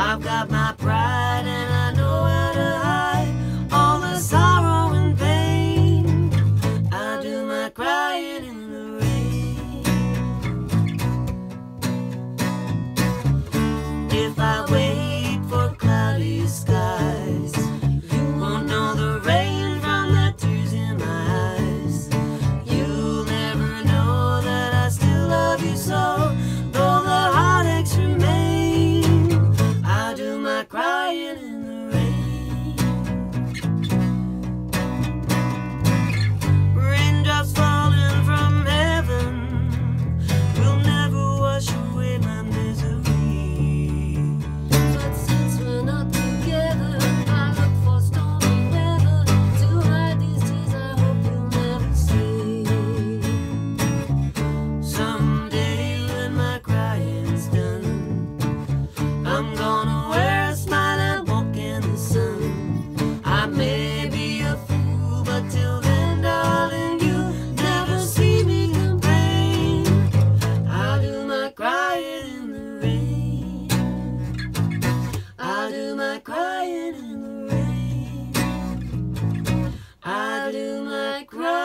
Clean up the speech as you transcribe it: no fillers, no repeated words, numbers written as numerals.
I've got my pride and I know how to hide all the sorrow and pain. I do my crying in the rain. If I wait for cloudy skies, you won't know the rain from the tears in my eyes. You'll never know that I still love you so, though the heartaches remain. I'll do my crying in the rain. Raindrops falling from heaven will never wash away my misery. But since we're not together, I look for stormy weather to hide these tears I hope you'll never see. Someday when my crying's done, I'm gonna wear a smile and walk in the sun. I may be a fool, but till then, darling, you never see me complain. I'll do my crying in the rain. I'll do my crying in the rain. I'll do my crying.